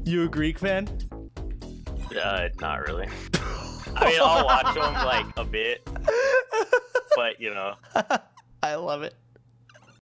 You a Greek fan? Not really. I mean, I'll watch them like a bit, but you know. I love it.